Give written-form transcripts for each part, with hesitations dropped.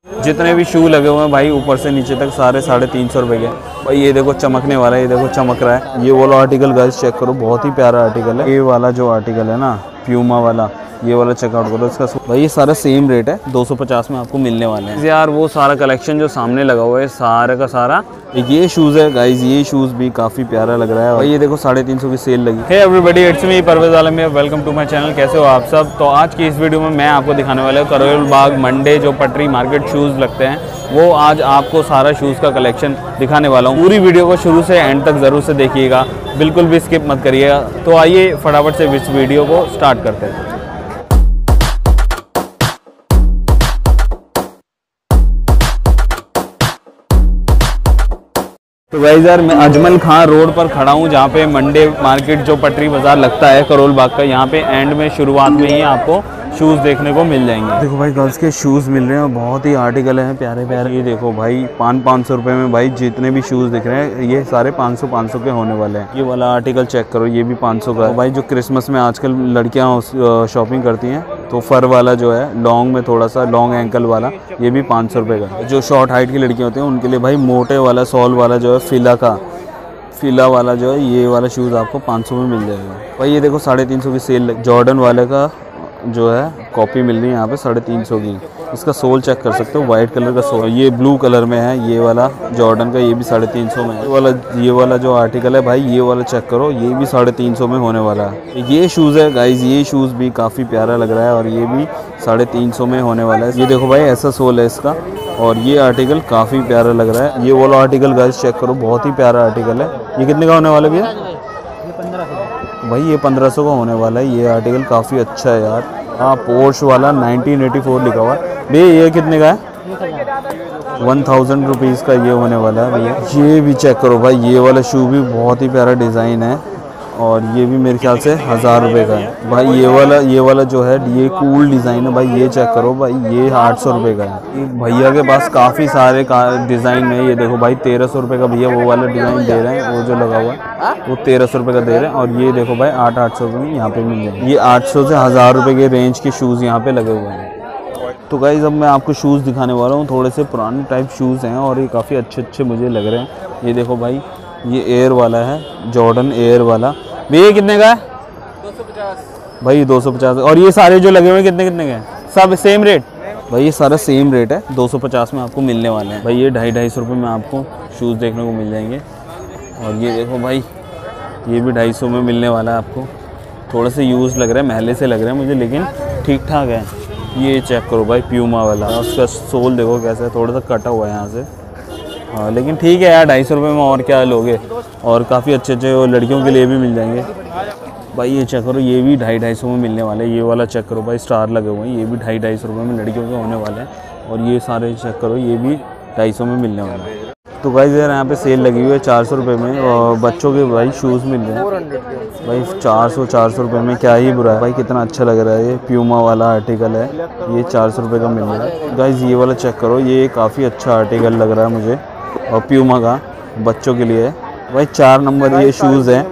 जितने भी शू लगे हुए हैं भाई ऊपर से नीचे तक सारे 350 रुपये के। भाई ये देखो चमकने वाला है, ये देखो चमक रहा है। ये वाला आर्टिकल गाइस चेक करो, बहुत ही प्यारा आर्टिकल है। ये वाला जो आर्टिकल है ना प्यूमा वाला, ये वाला चेकआउट करो इसका। भाई ये सारा सेम रेट है, 250 में आपको मिलने वाले हैं यार। वो सारा कलेक्शन जो सामने लगा हुआ है सारा का सारा, ये शूज़ है गाइज, ये शूज़ भी काफ़ी प्यारा लग रहा है। भाई ये देखो 350 की सेल लगी। Hey everybody, it's me Parvez Alam, welcome to my channel. कैसे हो आप सब? तो आज की इस वीडियो में मैं आपको दिखाने वाला हूँ करोल बाग मंडे जो पटरी मार्केट शूज़ लगते हैं, वो आज आपको सारा शूज़ का कलेक्शन दिखाने वाला हूँ। पूरी वीडियो को शुरू से एंड तक ज़रूर से देखिएगा, बिल्कुल भी स्किप मत करिएगा। तो आइए फटाफट से इस वीडियो को स्टार्ट करते हैं। तो गाइस यार मैं अजमल खां रोड पर खड़ा हूँ, जहाँ पे मंडे मार्केट जो पटरी बाज़ार लगता है करोल बाग का। यहाँ पे एंड में शुरुआत में ही आपको शूज़ देखने को मिल जाएंगे। देखो भाई गर्ल्स के शूज़ मिल रहे हैं, बहुत ही आर्टिकल हैं प्यारे प्यारे। ये देखो भाई 500 रुपये में भाई जितने भी शूज़ दिख रहे हैं ये सारे 500 के होने वाले हैं। ये वाला आर्टिकल चेक करो, ये भी 500 का है। भाई जो क्रिसमस में आजकल लड़कियाँ शॉपिंग करती हैं तो फर वाला जो है लॉन्ग में थोड़ा सा लॉन्ग एंकल वाला, ये भी 500 रुपये का। जो शॉर्ट हाइट की लड़कियाँ होती हैं उनके लिए भाई मोटे वाला सॉल वाला जो है फिला वाला जो है ये वाला शूज़ आपको 500 में मिल जाएगा। भाई ये देखो 350 की सेल, जॉर्डन वाले का जो है कॉपी मिल रही है यहाँ पे 350 की। इसका सोल चेक कर सकते हो, वाइट कलर का सोल, ये ब्लू कलर में है। ये वाला जॉर्डन का, ये भी 350 में है। ये वाला जो आर्टिकल है भाई ये वाला चेक करो, ये भी 350 में होने वाला है। ये शूज़ है गाइज, ये शूज़ भी काफ़ी प्यारा लग रहा है और ये भी 350 में होने वाला है। ये देखो भाई ऐसा सोल है इसका, और ये आर्टिकल काफ़ी प्यारा लग रहा है। ये वाला आर्टिकल गाइज चेक करो, बहुत ही प्यारा आर्टिकल है। ये कितने का होने वाला भैया? भाई ये 1500 का होने वाला है। ये आर्टिकल काफ़ी अच्छा है यार। हाँ पोर्श वाला 1984 लिखा हुआ है भैया। ये कितने का है? 1000 रुपीज़ का ये होने वाला है भैया। ये भी चेक करो भाई, ये वाला शू भी बहुत ही प्यारा डिज़ाइन है और ये भी मेरे ख्याल से 1000 रुपये का है। भाई ये वाला जो है ये कूल डिज़ाइन है भाई, ये चेक करो भाई, ये 800 रुपये का है। भैया के पास काफ़ी सारे डिज़ाइन है। ये देखो भाई 1300 रुपये का भैया वो वाला डिज़ाइन दे रहे हैं, वो जो लगा हुआ है वो 1300 रुपये का दे रहे हैं। और ये देखो भाई 800 रुपये में यहाँ पे मिल जाएंगे। ये 800 से 1000 रुपये के रेंज के शूज़ यहाँ पे लगे हुए हैं। तो गाइस अब मैं आपको शूज़ दिखाने वाला हूँ, थोड़े से पुराने टाइप शूज़ हैं और ये काफ़ी अच्छे मुझे लग रहे हैं। ये देखो भाई ये एयर वाला है, जॉर्डन एयर वाला। भैया कितने का है? 250 भाई, 250। और ये सारे जो लगे हुए हैं कितने के हैं? सब सेम रेट भाई, ये सारा सेम रेट है, 250 में आपको मिलने वाले हैं। भाई ये 250 रुपये में आपको शूज़ देखने को मिल जाएंगे। और ये देखो भाई ये भी 250 में मिलने वाला है आपको। थोड़े से यूज़ लग रहा है, महले से लग रहा है मुझे, लेकिन ठीक ठाक है। ये चेक करो भाई प्यूमा वाला, उसका सोल देखो कैसा है, थोड़ा सा कटा हुआ है यहाँ से। हाँ लेकिन ठीक है यार, 250 रुपये में और क्या लोगे। और काफ़ी अच्छे लड़कियों के लिए भी मिल जाएंगे। भाई ये चेक करो, ये भी 250 में मिलने वाले हैं। ये वाला चेक करो भाई, स्टार लगे हुए हैं, ये भी 250 रुपये में लड़कियों के होने वाले हैं। और ये सारे चेक करो, ये भी 250 में मिलने वाले हैं। तो गाइस यार यहाँ पे सेल लगी हुई है 400 रुपये में, और बच्चों के भाई शूज़ मिल रहे हैं भाई 400 रुपये में। क्या ही बुरा है भाई, कितना अच्छा लग रहा है। ये प्यूमा वाला आर्टिकल है, ये 400 रुपये का मिल रहा है। गाइस ये वाला चेक करो, ये काफ़ी अच्छा आर्टिकल लग रहा है मुझे, और प्यूमा का बच्चों के लिए भाई 4 नंबर ये शूज़ हैं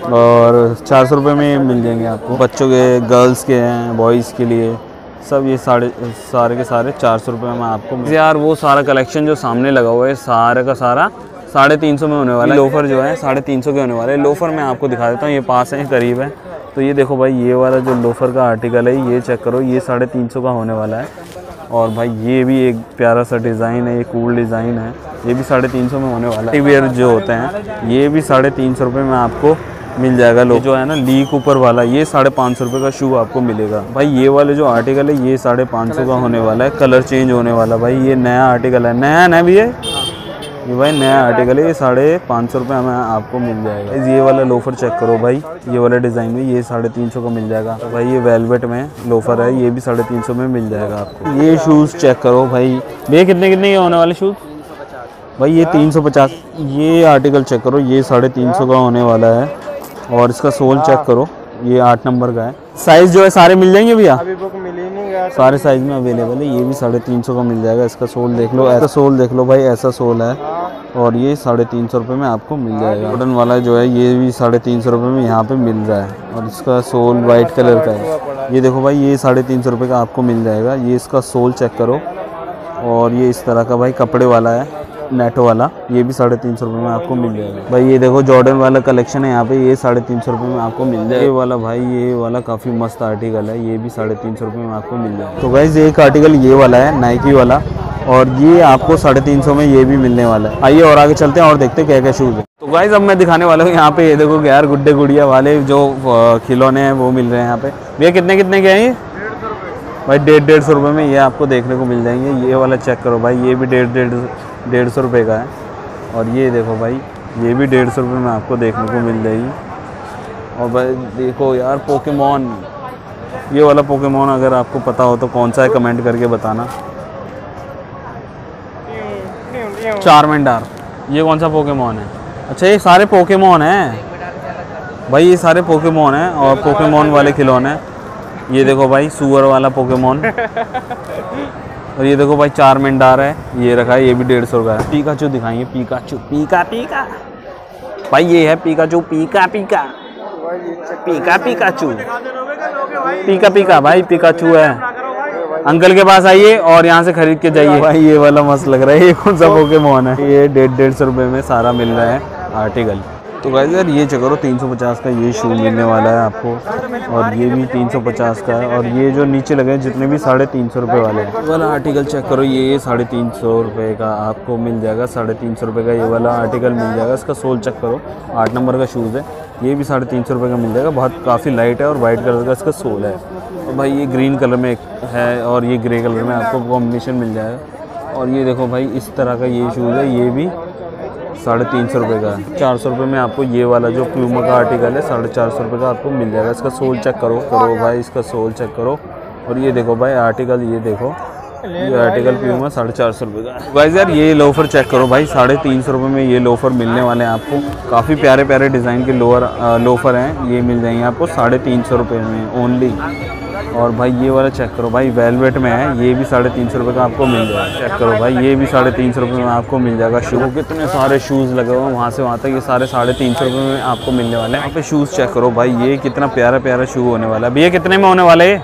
और 400 रुपये में मिल जाएंगे आपको। बच्चों के, गर्ल्स के हैं, बॉयज़ के लिए सब ये सारे के सारे 400 रुपये में आपको। यार वो सारा कलेक्शन जो सामने लगा हुआ है सारा का सारा 350 में होने वाला है। लोफर जो है 350 के होने वाले हैं। लोफर मैं आपको दिखा देता हूँ, ये पास है, करीब है। तो ये देखो भाई ये वाला जो लोफर का आर्टिकल है ये चेक करो, ये 350 का होने वाला है। और भाई ये भी एक प्यारा सा डिज़ाइन है, ये कूल डिज़ाइन है, ये भी 350 में होने वाला है। वेयर जो होते हैं ये भी 350 रुपये में आपको मिल जाएगा। लो जो है ना लीक ऊपर वाला, ये 550 रुपये का शू आपको मिलेगा। भाई ये वाले जो आर्टिकल है ये 550 का होने वाला है, कलर चेंज होने वाला। भाई ये नया आर्टिकल है, नया भी है ये भाई, नया आर्टिकल है। ये 550 रुपये में आपको मिल जाएगा। ये वाला लोफर चेक करो भाई, ये वाला डिज़ाइन में ये 350 का मिल जाएगा। तो भाई ये वेलवेट में लोफर है, ये भी 350 में मिल जाएगा आपको। ये शूज़ चेक करो भाई, भैया कितने के होने वाले शूज़? भाई ये 350। ये आर्टिकल चेक करो, ये 350 का होने वाला है। और इसका सोल चेक करो, ये 8 नंबर का है। साइज़ जो है सारे मिल जाएंगे भैया? अभी बुक मिल ही नहीं गया, सारे साइज़ में अवेलेबल है। ये भी 350 का मिल जाएगा। इसका सोल देख लो, ऐसा सोल देख लो भाई, ऐसा सोल है। और ये 350 रुपये में आपको मिल जाएगा। जॉर्डन वाला जो है ये भी 350 रुपये में यहाँ पे मिल रहा है। और इसका सोल वाइट कलर का है। ये देखो भाई ये 350 रुपये का आपको मिल जाएगा। ये इसका सोल चेक करो, और ये इस तरह का भाई कपड़े वाला है, नेटो वाला, ये भी 350 रुपये में आपको मिल जाएगा। भाई ये देखो जॉर्डन वाला कलेक्शन है यहाँ पे, ये 350 रुपये में आपको मिल जाएगा। ये वाला भाई, ये वाला काफ़ी मस्त आर्टिकल है, ये भी 350 रुपये में आपको मिल जाएगा। तो गाइस एक आर्टिकल ये वाला है नाइकी वाला, और ये आपको 350 में ये भी मिलने वाला है। आइए और आगे चलते हैं और देखते हैं क्या क्या शूज़ है। तो गाइस अब मैं दिखाने वाला हूँ यहाँ पे, ये देखो यार गुड्डे गुड़िया वाले जो खिलौने हैं वो मिल रहे हैं यहाँ पे। भैया कितने कितने के हैं ये? भाई 150 रुपये में ये आपको देखने को मिल जाएंगे। ये वाला चेक करो भाई, ये भी 150 रुपये का है। और ये देखो भाई, ये भी 150 रुपये में आपको देखने को मिल जाएगी। और भाई देखो यार पोकेमॉन, ये वाला पोकेमॉन अगर आपको पता हो तो कौन सा है कमेंट करके बताना। चार्मेंडार, ये कौन सा पोकेमॉन है? अच्छा ये सारे पोकेमॉन हैं भाई, ये सारे पोकेमॉन हैं और पोकेमॉन वाले खिलौने हैं। ये देखो भाई सुअर वाला पोकेमॉन और ये देखो भाई चार्मेंडार है, ये रखा है, ये भी 150 रुपये है। पीकाचू दिखाएंगे, पीकाचू, पीका पीका भाई, ये है पीकाचू, पीका पीका, पीका पीकाचू, पीका पीका भाई पीकाचू है। अंकल के पास आइए और यहाँ से खरीद के जाइए। भाई ये वाला मस्त लग रहा है, ये कौन सा पोकेमॉन है? ये 150 रुपये में सारा मिल रहा है आर्टिकल। तो गाइस यार ये चेक करो 350 का ये शू मिलने वाला है आपको, और ये भी 350 का है। और ये जो नीचे लगे हैं जितने भी 350 रुपये वाले हैं, ये वाला आर्टिकल चेक करो, ये 350 रुपये का आपको मिल जाएगा। 350 रुपये का ये वाला आर्टिकल मिल जाएगा। इसका सोल चेक करो, 8 नंबर का शूज़ है, ये भी 350 रुपये का मिल जाएगा। बहुत काफ़ी लाइट है और वाइट कलर का इसका सोल है। और भाई ये ग्रीन कलर में है और ये ग्रे कलर में आपको कॉम्बिनेशन मिल जाएगा। और ये देखो भाई इस तरह का ये शूज़ है, ये भी 350 रुपये का है। 400 रुपये में आपको ये वाला जो प्यूमा का आर्टिकल है 450 रुपये का आपको मिल जाएगा। इसका सोल चेक करो भाई, इसका सोल चेक करो। और ये देखो भाई आर्टिकल, ये देखो ये आर्टिकल प्यूमा 450 रुपये का है। गाइस यार ये लोफर चेक करो भाई, 350 रुपये में ये लोफर मिलने वाले हैं आपको। काफ़ी प्यारे प्यारे डिज़ाइन के लोफर हैं, ये मिल जाएंगे आपको 350 रुपये में ओनली। और भाई ये वाला चेक करो भाई, वेलवेट में है, ये भी 350 रुपये का आपको मिल जाएगा। चेक करो भाई, ये भी 350 रुपये में आपको मिल जाएगा। शू कितने सारे शूज़ लगे हुए हैं वहाँ से वहाँ तक, ये सारे 350 रुपये में आपको मिलने वाले हैं। यहाँ पे शूज़ चेक करो भाई, ये कितना प्यारा प्यारा शू होने वाला है। भैया कितने में होने वाला है?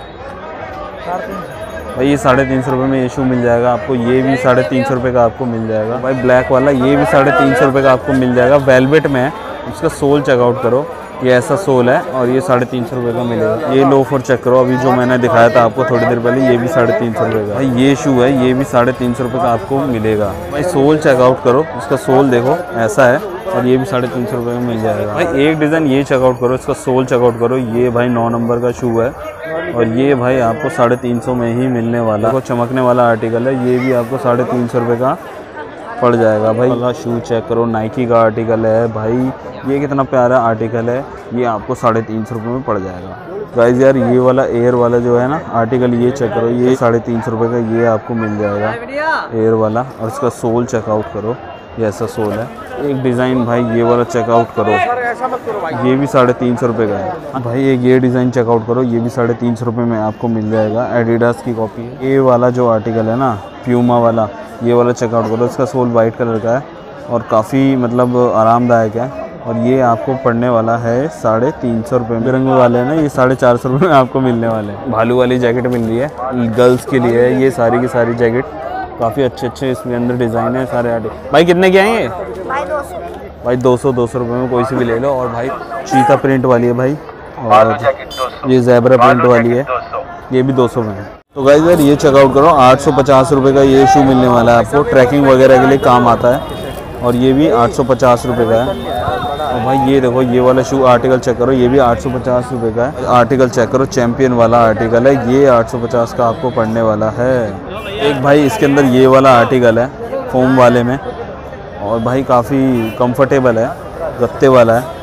भाई ये 350 रुपये में ये शू मिल जाएगा आपको। ये भी 350 रुपये का आपको मिल जाएगा भाई। ब्लैक वाला ये भी 350 रुपये का आपको मिल जाएगा, वेलवेट में है। इसका सोल चेकआउट करो, ये ऐसा सोल है और ये 350 रुपये का मिलेगा। ये लोफर चेक करो, अभी जो मैंने दिखाया था आपको थोड़ी देर पहले, ये भी 350 रुपये का भाई। ये शू है, ये भी 350 रुपये का आपको मिलेगा भाई। सोल चेकआउट करो, इसका सोल देखो ऐसा है और ये भी 350 रुपये में मिल जाएगा भाई। एक डिज़ाइन ये चेकआउट करो, इसका सोल चेकआउट करो, ये भाई 9 नंबर का शू है और ये भाई आपको 350 में ही मिलने वाला है। चमकने वाला आर्टिकल है, ये भी आपको 350 रुपये का पड़ जाएगा भाई। वाला शू चेक करो, नाइकी का आर्टिकल है भाई, ये कितना प्यारा आर्टिकल है, ये आपको 350 रुपये में पड़ जाएगा। गाइस यार ये वाला एयर वाला जो है ना आर्टिकल, ये चेक करो, ये 350 रुपये का ये आपको मिल जाएगा एयर वाला। और इसका सोल चेकआउट करो, ये ऐसा सोल है। एक डिज़ाइन भाई ये वाला चेकआउट करो, ये भी 350 रुपये का है भाई। एक ये डिज़ाइन चेकआउट करो, ये भी 350 रुपये में आपको मिल जाएगा। एडिडास की कॉपी है। ये वाला जो आर्टिकल है ना प्यूमा वाला, ये वाला चेकआउट करो, इसका सोल वाइट कलर का है और काफ़ी मतलब आरामदायक है। और ये आपको पड़ने वाला है 350 रुपये में। रंग वाले हैं ना, ये 450 रुपये में आपको मिलने वाले हैं। भालू वाली जैकेट मिल रही है, गर्ल्स के लिए है ये सारी की सारी जैकेट। काफ़ी अच्छे इसके अंदर डिज़ाइन है सारे आर्टिकल। भाई कितने के हैं ये? भाई 200 रुपये में कोई सी भी ले लो। और भाई चीता प्रिंट वाली है भाई, और ये ज़ेब्रा प्रिंट वाली है, ये भी 200 में है। तो गाइस यार ये चेकआउट करो, 850 रुपये का ये शू मिलने वाला है आपको। ट्रैकिंग वगैरह के लिए काम आता है और ये भी 850 रुपये का है। और भाई ये देखो ये वाला शू आर्टिकल चेक करो, ये भी 850 रुपये का है। आर्टिकल चेक करो, चैम्पियन वाला आर्टिकल है, ये 850 का आपको पड़ने वाला है। एक भाई इसके अंदर ये वाला आर्टिकल है फोम वाले में, और भाई काफ़ी कंफर्टेबल है, गत्ते वाला है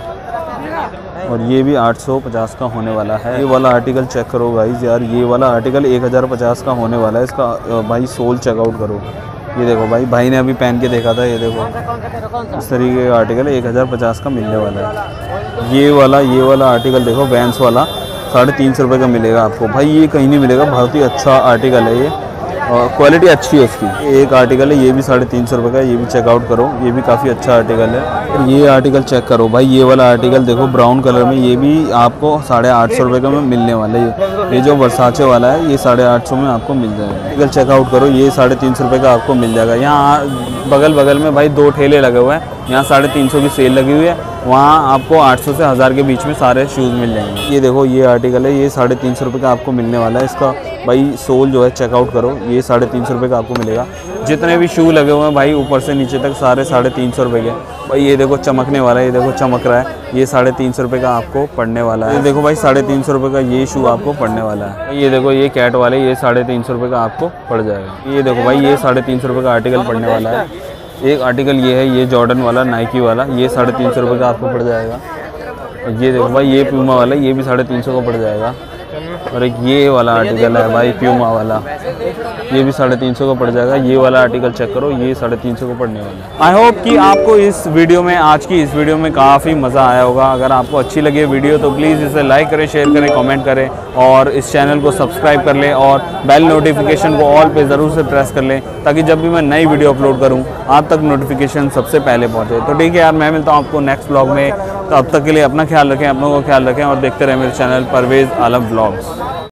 और ये भी 850 का होने वाला है। ये वाला आर्टिकल चेक करो गाइस यार, ये वाला आर्टिकल 1050 का होने वाला है। इसका भाई सोल चेकआउट करो, ये देखो भाई ने अभी पहन के देखा था, ये देखो इस तरीके का आर्टिकल 1050 का मिलने वाला है। ये वाला आर्टिकल देखो वैंस वाला 350 रुपये का मिलेगा आपको भाई। ये कहीं नहीं मिलेगा, बहुत ही अच्छा आर्टिकल है ये। और क्वालिटी अच्छी है उसकी। एक आर्टिकल है, ये भी 350 रुपये का, ये भी चेकआउट करो, ये भी काफ़ी अच्छा आर्टिकल है। ये आर्टिकल चेक करो भाई, ये वाला आर्टिकल देखो ब्राउन कलर में, ये भी आपको 850 रुपये का में मिलने वाला है। ये जो वर्साचे वाला है ये 850 में आपको मिल जाएगा। आर्टिकल चेकआउट करो, ये 350 रुपये का आपको मिल जाएगा। यहाँ बगल में भाई 2 ठेले लगे हुए हैं, यहाँ 350 की सेल लगी हुई है, वहाँ आपको 800 से 1000 के बीच में सारे शूज़ मिल जाएंगे। ये देखो ये आर्टिकल है, ये 350 रुपये का आपको मिलने वाला है। इसका भाई सोल जो है चेकआउट करो, ये 350 रुपये का आपको मिलेगा। जितने भी शू लगे हुए हैं भाई ऊपर से नीचे तक सारे 350 रुपये के। भाई ये देखो चमकने वाला है, ये देखो चमक रहा है, ये 350 रुपये का आपको पड़ने वाला है। ये देखो भाई 350 रुपये का ये शू आपको पड़ने वाला है। ये देखो ये कैट वाले, ये 350 रुपये का आपको पड़ जाएगा। ये देखो भाई ये 350 रुपये का आर्टिकल पड़ने वाला है। एक आर्टिकल ये है, ये जॉर्डन वाला नाइकी वाला, ये 350 रुपये का आपको पड़ जाएगा। ये देखो भाई ये प्यूमा वाला, ये भी 350 का पड़ जाएगा। और एक ये वाला आर्टिकल है भाई प्यूमा वाला, ये भी 350 का पड़ जाएगा। ये वाला आर्टिकल चेक करो, ये 350 का पड़ने वाला है। आई होप कि आपको इस वीडियो में, आज की इस वीडियो में काफ़ी मज़ा आया होगा। अगर आपको अच्छी लगी वीडियो तो प्लीज़ इसे लाइक करें, शेयर करें, कमेंट करें और इस चैनल को सब्सक्राइब कर लें और बेल नोटिफिकेशन को ऑल पे ज़रूर से प्रेस कर लें, ताकि जब भी मैं नई वीडियो अपलोड करूँ आप तक नोटिफिकेशन सबसे पहले पहुँचे। तो ठीक है यार, मैं मिलता हूँ आपको नेक्स्ट ब्लॉग में। तो अब तक के लिए अपना ख्याल रखें, अपनों का ख्याल रखें और देखते रहें मेरे चैनल परवेज़ आलम ब्लॉग्स।